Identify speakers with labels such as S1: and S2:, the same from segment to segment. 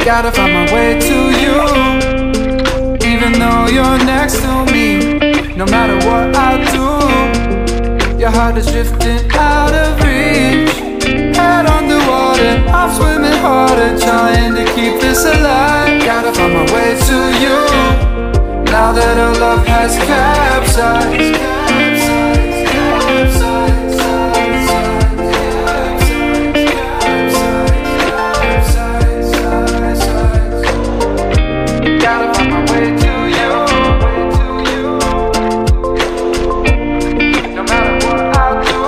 S1: Gotta find my way to you, even though you're next to me. No matter what I do, your heart is drifting out of reach. Head underwater, I'm swimming harder, trying to keep this alive. Gotta find my way to you, now that our love has capsized. Gotta find my way to you, no matter what I do.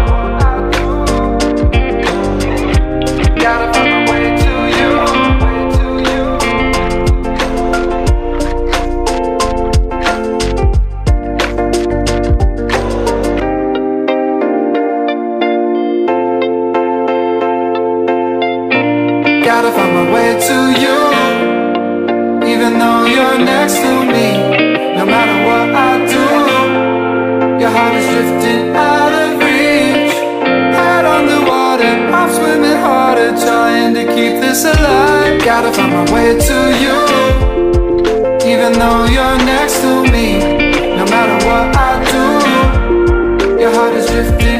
S1: Gotta find my way to you. Gotta find my way to you, even though you're next to me. No matter what I do, your heart is drifting out of reach. Head underwater, I'm swimming harder, trying to keep this alive. Gotta find my way to you, even though you're next to me. No matter what I do, your heart is drifting